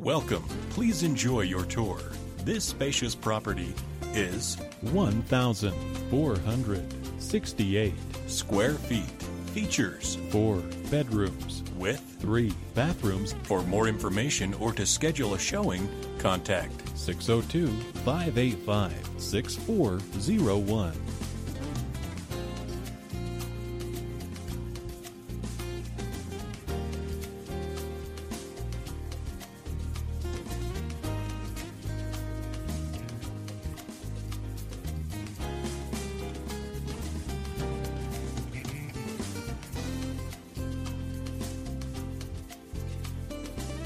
Welcome. Please enjoy your tour. This spacious property is 1,468 square feet. Features 4 bedrooms with 3 bathrooms. For more information or to schedule a showing, contact 602-585-6401.